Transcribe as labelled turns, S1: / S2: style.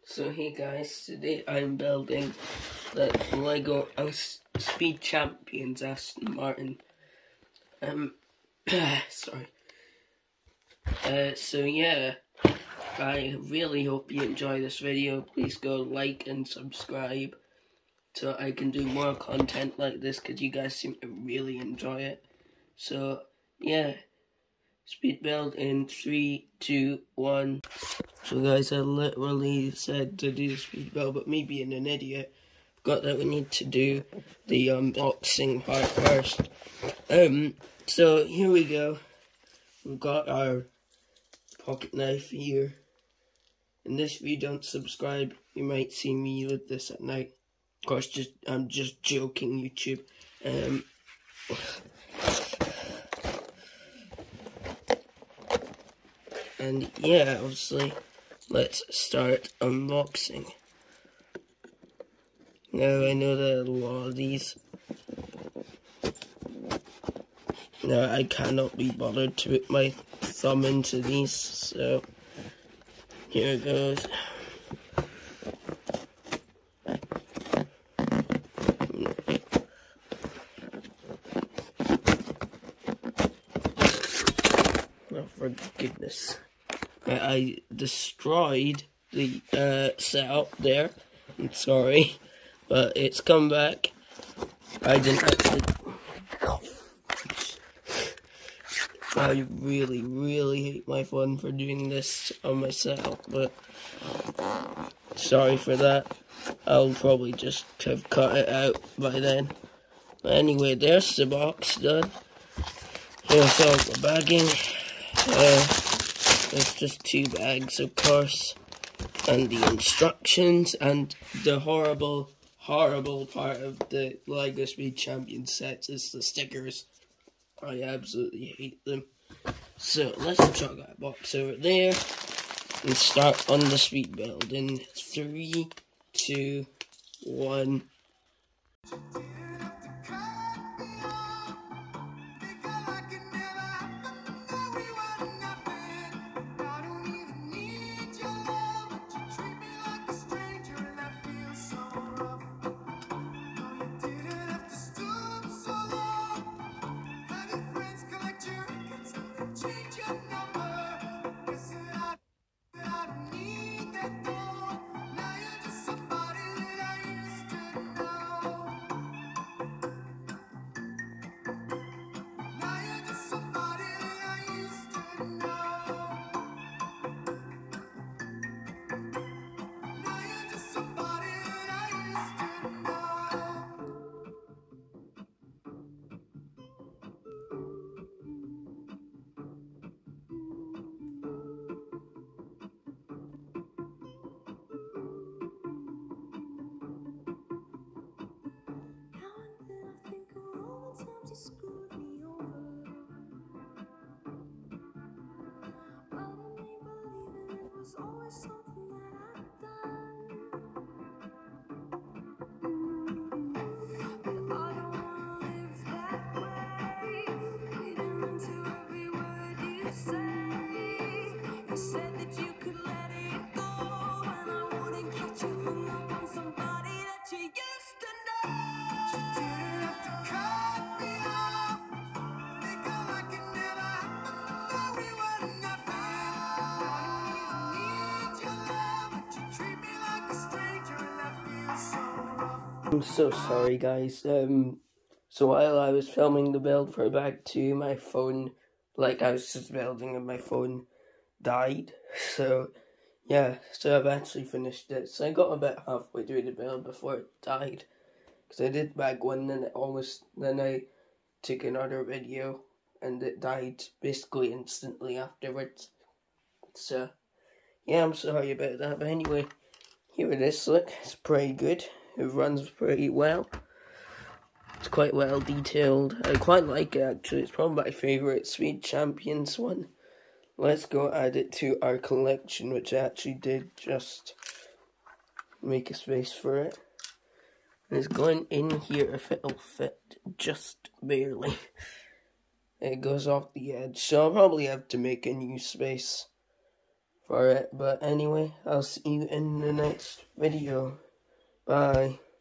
S1: So hey guys, today I'm building the Lego Speed Champions Aston Martin. Sorry. So yeah, I really hope you enjoy this video. Please go like and subscribe so I can do more content like this because you guys seem to really enjoy it. So yeah, speed build in 3, 2, 1. So guys, I literally said to do the speed build, but me being an idiot, forgot that we need to do the unboxing part first. So here we go. We've got our pocket knife here. And this, if you don't subscribe, you might see me with this at night. Of course, I'm just joking, YouTube. And yeah, obviously, let's start unboxing. Now, I know that a lot of these, now I cannot be bothered to put my thumb into these, so here it goes. Oh, for goodness. I destroyed the setup there. I'm sorry, but it's come back. I didn't actually. I really hate my phone for doing this on my setup, but sorry for that. I'll probably just have cut it out by then. But anyway, there's the box done. Here's all the bagging. There's just 2 bags, of course, and the instructions, and the horrible part of the Lego Speed Champion sets is the stickers. I absolutely hate them. So let's chuck that box over there and start on the speed build in 3, 2, 1. I'm so sorry guys, so while I was filming the build for Bag 2, my phone, like I was just building and my phone died, so yeah, so I've actually finished it. So I got about halfway through the build before it died, because I did Bag 1 and then I took another video and it died basically instantly afterwards. So yeah, I'm sorry about that, but anyway, here it is. Look, it's pretty good. It runs pretty well. It's quite well detailed. I quite like it actually. It's probably my favourite Speed Champions one. Let's go add it to our collection, which I actually did just make a space for it. And it's going in here if it'll fit, just barely. It goes off the edge, so I'll probably have to make a new space for it. But anyway, I'll see you in the next video. Bye.